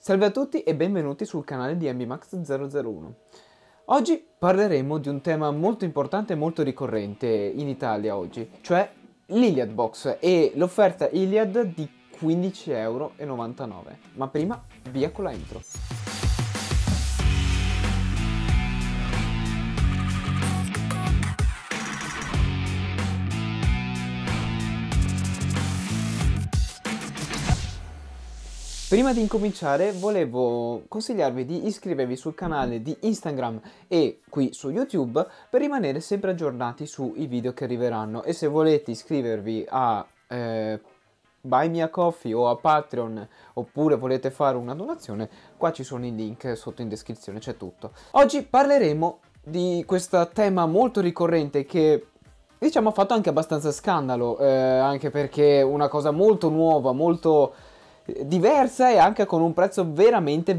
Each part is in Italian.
Salve a tutti e benvenuti sul canale di MBMax001. Oggi parleremo di un tema molto importante e molto ricorrente in Italia oggi, cioè l'Iliad Box e l'offerta Iliad di 15,99 €. Ma prima, via con la intro. Prima di incominciare volevo consigliarvi di iscrivervi sul canale di Instagram e qui su YouTube per rimanere sempre aggiornati sui video che arriveranno, e se volete iscrivervi a Buy Me a Coffee o a Patreon, oppure volete fare una donazione, qua ci sono i link sotto in descrizione, c'è tutto. Oggi parleremo di questo tema molto ricorrente che diciamo ha fatto anche abbastanza scandalo, anche perché è una cosa molto nuova, molto diversa e anche con un prezzo veramente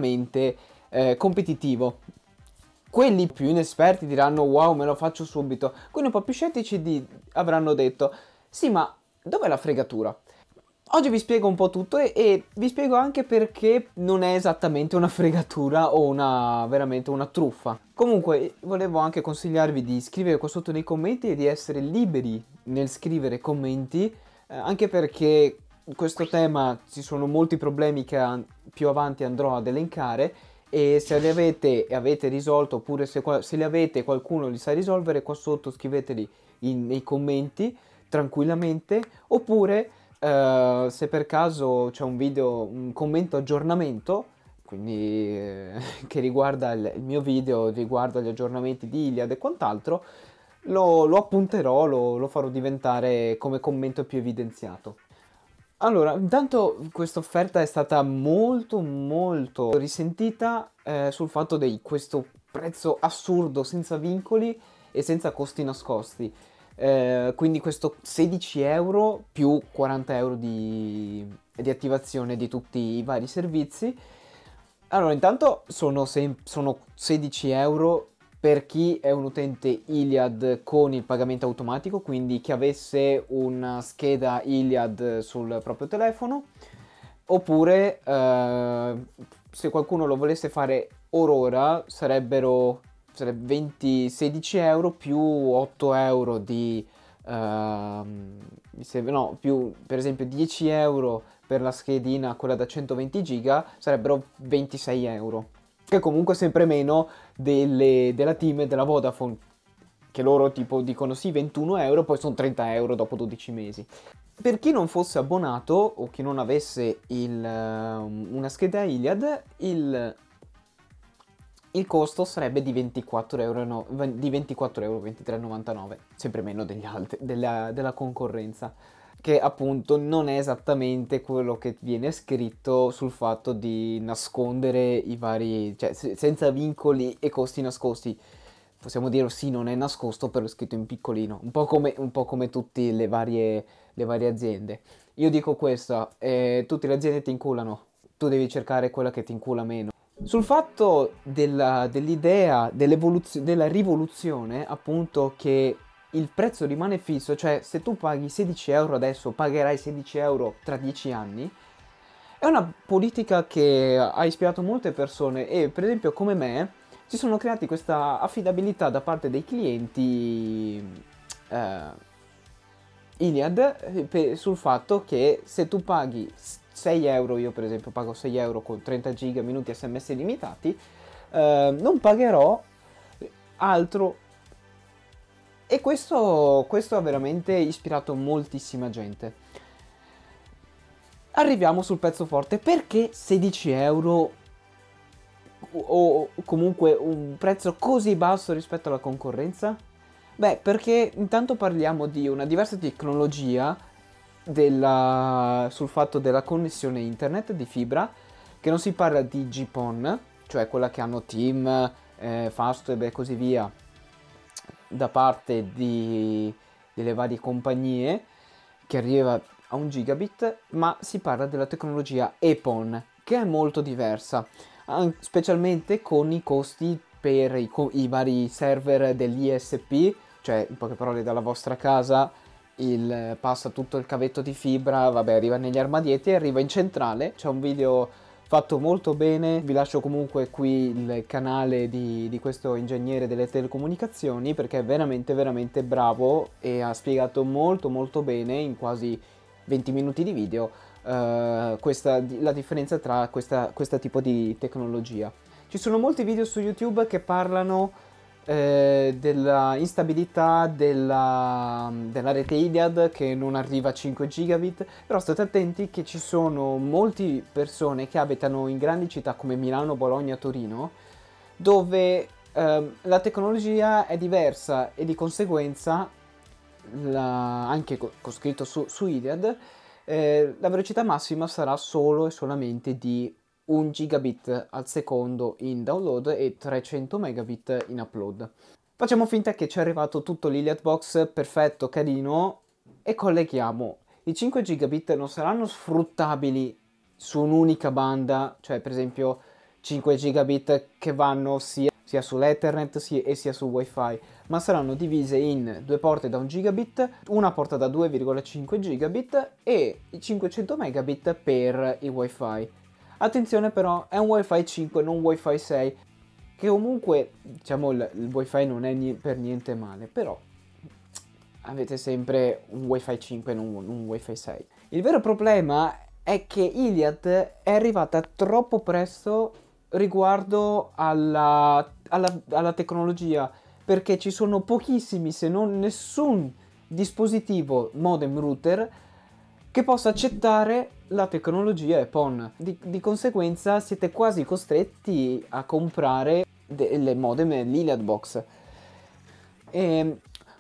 competitivo. Quelli più inesperti diranno wow, me lo faccio subito. Quelli un po' più scettici avranno detto sì, ma dov'è la fregatura? Oggi vi spiego un po' tutto e vi spiego anche perché non è esattamente una fregatura o veramente una truffa. Comunque volevo anche consigliarvi di scrivere qua sotto nei commenti e di essere liberi nel scrivere commenti, anche perché in questo tema ci sono molti problemi che più avanti andrò ad elencare, e se li avete risolto, oppure se li avete e qualcuno li sa risolvere, qua sotto scriveteli nei commenti tranquillamente, oppure se per caso c'è un commento aggiornamento, quindi che riguarda il mio video, riguarda gli aggiornamenti di Iliad e quant'altro, lo appunterò, lo farò diventare come commento più evidenziato. Allora, intanto questa offerta è stata molto risentita sul fatto di questo prezzo assurdo, senza vincoli e senza costi nascosti. Quindi questo 16 € più 40 € di attivazione di tutti i vari servizi. Allora, intanto sono 16 € per chi è un utente Iliad con il pagamento automatico, quindi che avesse una scheda Iliad sul proprio telefono, oppure se qualcuno lo volesse fare ora sarebbe 16 € più 8 € di più per esempio 10 € per la schedina, quella da 120 giga, sarebbero 26 €, che comunque è sempre meno della TIM e della Vodafone, che loro tipo dicono sì 21 €, poi sono 30 € dopo 12 mesi. Per chi non fosse abbonato o chi non avesse una scheda Iliad, il costo sarebbe di 24 €, di 24 €, 23,99 €, sempre meno della concorrenza, che appunto non è esattamente quello che viene scritto sul fatto di nascondere i vari, cioè senza vincoli e costi nascosti. Possiamo dire sì, non è nascosto, però è scritto in piccolino, un po' come tutte le varie aziende. Io dico questo, tutte le aziende ti inculano, tu devi cercare quella che ti incula meno. Sul fatto dell'idea, della rivoluzione, appunto, che il prezzo rimane fisso, cioè se tu paghi 16 € adesso, pagherai 16 € tra 10 anni, è una politica che ha ispirato molte persone e, per esempio, come me, si sono creati questa affidabilità da parte dei clienti Iliad sul fatto che se tu paghi 6 €, io per esempio pago 6 € con 30 giga, minuti SMS illimitati, non pagherò altro. E questo ha veramente ispirato moltissima gente. Arriviamo sul pezzo forte. Perché 16 € o comunque un prezzo così basso rispetto alla concorrenza? Beh, perché intanto parliamo di una diversa tecnologia sul fatto della connessione internet di fibra, che non si parla di GPON, cioè quella che hanno TIM, Fastweb e così via, da parte delle varie compagnie, che arriva a 1 gigabit, ma si parla della tecnologia EPON, che è molto diversa, specialmente con i costi per i vari server dell'ISP, cioè in poche parole dalla vostra casa passa tutto il cavetto di fibra, vabbè, arriva negli armadietti e arriva in centrale. C'è un video fatto molto bene. Vi lascio comunque qui il canale di questo ingegnere delle telecomunicazioni, perché è veramente veramente bravo e ha spiegato molto molto bene in quasi 20 minuti di video la differenza tra questo tipo di tecnologia. Ci sono molti video su YouTube che parlano della instabilità della rete Iliad, che non arriva a 5 gigabit, però state attenti che ci sono molte persone che abitano in grandi città come Milano, Bologna, Torino, dove la tecnologia è diversa e di conseguenza anche con scritto su Iliad la velocità massima sarà solo e solamente di 1 gigabit al secondo in download e 300 megabit in upload. Facciamo finta che ci è arrivato tutto l'Iliad Box perfetto, carino, e colleghiamo. I 5 gigabit non saranno sfruttabili su un'unica banda, cioè per esempio 5 gigabit che vanno sia sull'Ethernet e sia sul wifi, ma saranno divise in due porte da 1 gigabit, una porta da 2,5 gigabit e i 500 megabit per il wifi. Attenzione però, è un wifi 5, non wifi 6, che comunque, diciamo, il wifi non è per niente male, però avete sempre un wifi 5 e non un wifi 6. Il vero problema è che Iliad è arrivata troppo presto riguardo alla tecnologia, perché ci sono pochissimi, se non nessun dispositivo modem router che possa accettare la tecnologia EPON. Di conseguenza siete quasi costretti a comprare delle modem l'Iliad Box. E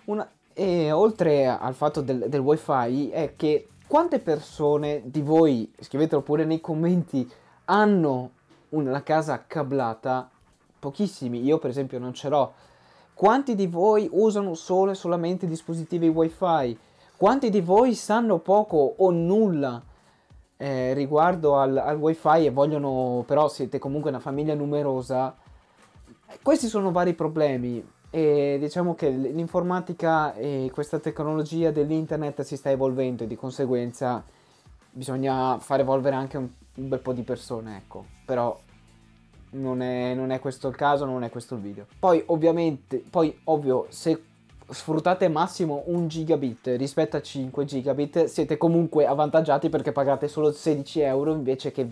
oltre al fatto del wifi è che quante persone di voi, scrivetelo pure nei commenti, hanno una casa cablata? Pochissimi, io per esempio non ce l'ho. Quanti di voi usano solo e solamente dispositivi wifi? Quanti di voi sanno poco o nulla riguardo al wifi e vogliono, però siete comunque una famiglia numerosa? Questi sono vari problemi e diciamo che l'informatica e questa tecnologia dell'internet si sta evolvendo e di conseguenza bisogna far evolvere anche un bel po' di persone, ecco. Però non è questo il caso, non è questo il video. Poi ovvio, se sfruttate massimo 1 gigabit rispetto a 5 gigabit siete comunque avvantaggiati, perché pagate solo 16 euro invece che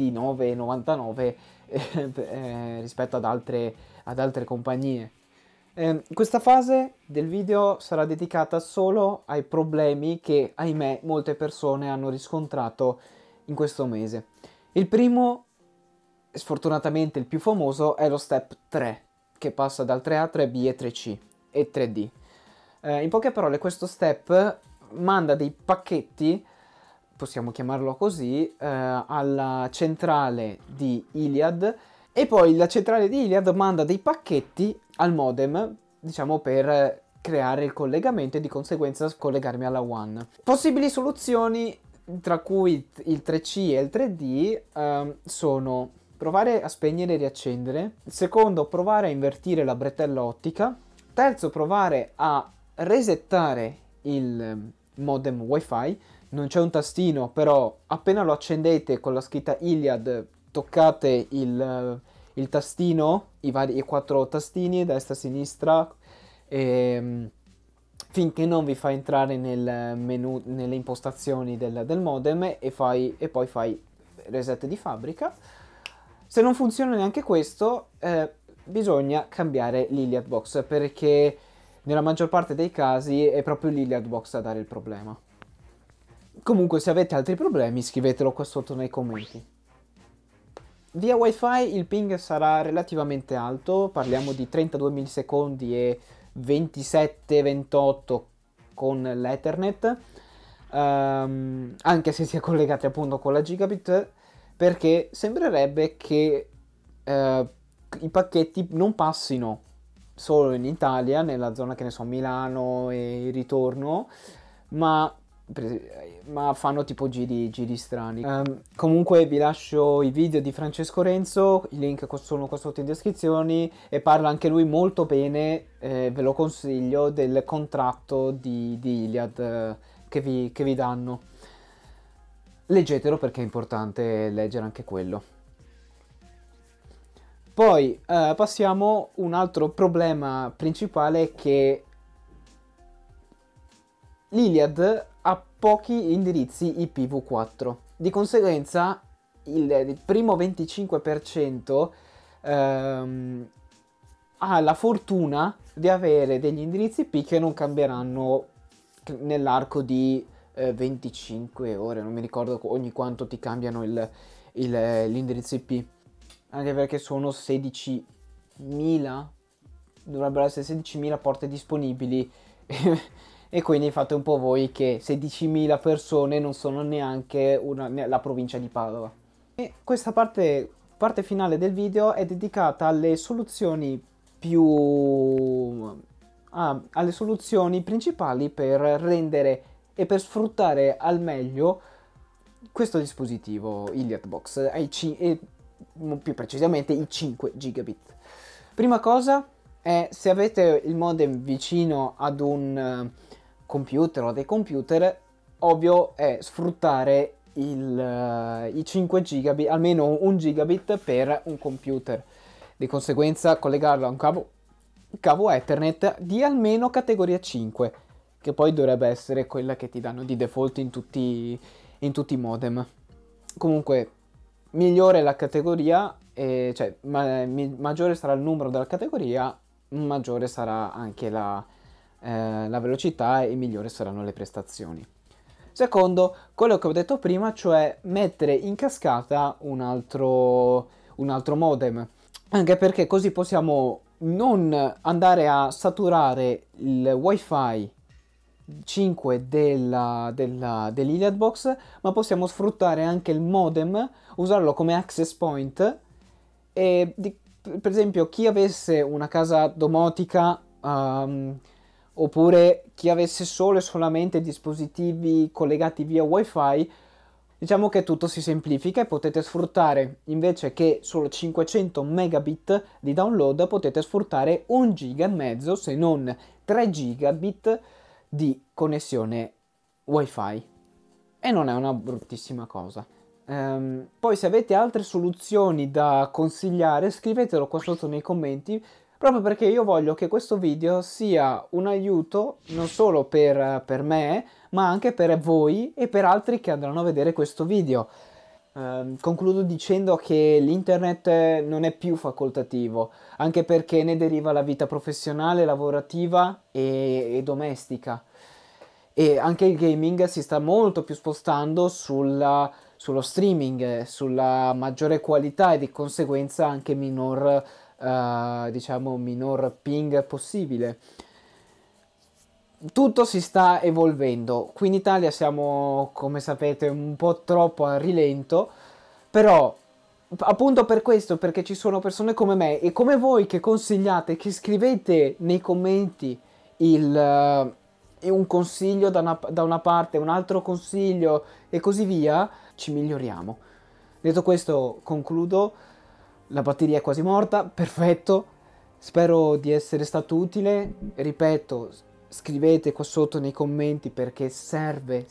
29,99 rispetto ad altre compagnie. Questa fase del video sarà dedicata solo ai problemi che, ahimè, molte persone hanno riscontrato in questo mese. Il primo, sfortunatamente il più famoso, è lo step 3, che passa dal 3A, 3B e 3C e 3D. In poche parole, questo step manda dei pacchetti, possiamo chiamarlo così, alla centrale di Iliad, e poi la centrale di Iliad manda dei pacchetti al modem, diciamo, per creare il collegamento e di conseguenza collegarmi alla WAN. Possibili soluzioni, tra cui il 3C e il 3D, sono provare a spegnere e riaccendere, secondo provare a invertire la bretella ottica, terzo provare a resettare il modem wifi. Non c'è un tastino, però appena lo accendete con la scritta Iliad toccate il tastino, i 4 tastini destra, sinistra, finché non vi fa entrare nel menu, nelle impostazioni del modem, e poi fai reset di fabbrica. Se non funziona neanche questo, bisogna cambiare l'Iliad Box, perché nella maggior parte dei casi è proprio l'Iliad Box a dare il problema. Comunque, se avete altri problemi scrivetelo qua sotto nei commenti. Via wifi il ping sarà relativamente alto, parliamo di 32 millisecondi e 27-28 con l'Ethernet, anche se si è collegati appunto con la gigabit, perché sembrerebbe che i pacchetti non passino solo in Italia, nella zona, che ne so, Milano e il ritorno, ma fanno tipo giri strani. Comunque vi lascio i video di Francesco Renzo, i link sono qua sotto in descrizione, e parla anche lui molto bene, ve lo consiglio, del contratto di Iliad che vi danno. Leggetelo, perché è importante leggere anche quello. Poi passiamo a un altro problema principale, che l'Iliad ha pochi indirizzi IPv4. Di conseguenza il primo 25% ha la fortuna di avere degli indirizzi IP che non cambieranno nell'arco di 25 ore, non mi ricordo ogni quanto ti cambiano l'indirizzo IP, anche perché sono 16.000, dovrebbero essere 16.000 porte disponibili e quindi fate un po' voi che 16.000 persone non sono neanche la provincia di Padova. E questa parte finale del video è dedicata alle soluzioni alle soluzioni principali per rendere e per sfruttare al meglio questo dispositivo Iliad Box e più precisamente i 5 gigabit. Prima cosa è, se avete il modem vicino ad un computer o dei computer, ovvio è sfruttare i 5 gigabit, almeno 1 gigabit per un computer. Di conseguenza collegarlo a un cavo Ethernet di almeno categoria 5, che poi dovrebbe essere quella che ti danno di default in tutti i modem. Comunque migliore la categoria, cioè maggiore sarà il numero della categoria, maggiore sarà anche la velocità e migliori saranno le prestazioni. Secondo, quello che ho detto prima, cioè mettere in cascata un altro modem, anche perché così possiamo non andare a saturare il wifi 5 dell'Iliad Box, ma possiamo sfruttare anche il modem, usarlo come access point. E per esempio chi avesse una casa domotica, oppure chi avesse solo e solamente dispositivi collegati via wifi, diciamo che tutto si semplifica e potete sfruttare, invece che solo 500 megabit di download, potete sfruttare 1,5 giga, se non 3 gigabit di connessione wifi, e non è una bruttissima cosa. Poi se avete altre soluzioni da consigliare, scrivetelo qua sotto nei commenti, proprio perché io voglio che questo video sia un aiuto non solo per me, ma anche per voi e per altri che andranno a vedere questo video. Concludo dicendo che l'internet non è più facoltativo, anche perché ne deriva la vita professionale, lavorativa e domestica. E anche il gaming si sta molto più spostando sullo streaming, sulla maggiore qualità e di conseguenza anche minor ping possibile. Tutto si sta evolvendo. Qui in Italia siamo, come sapete, un po' troppo a rilento, però appunto per questo, perché ci sono persone come me e come voi che consigliate, che scrivete nei commenti un consiglio da una parte, un altro consiglio e così via, ci miglioriamo. Detto questo, concludo. La batteria è quasi morta, perfetto. Spero di essere stato utile. Ripeto, scrivete qua sotto nei commenti perché serve.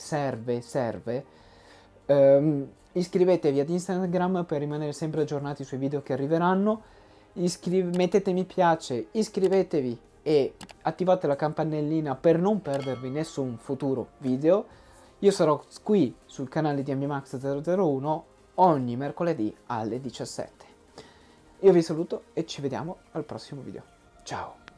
Iscrivetevi ad Instagram per rimanere sempre aggiornati sui video che arriveranno. Mettete mi piace, iscrivetevi e attivate la campanellina per non perdervi nessun futuro video. Io sarò qui sul canale di AmiMax001 ogni mercoledì alle 17. Io vi saluto e ci vediamo al prossimo video. Ciao!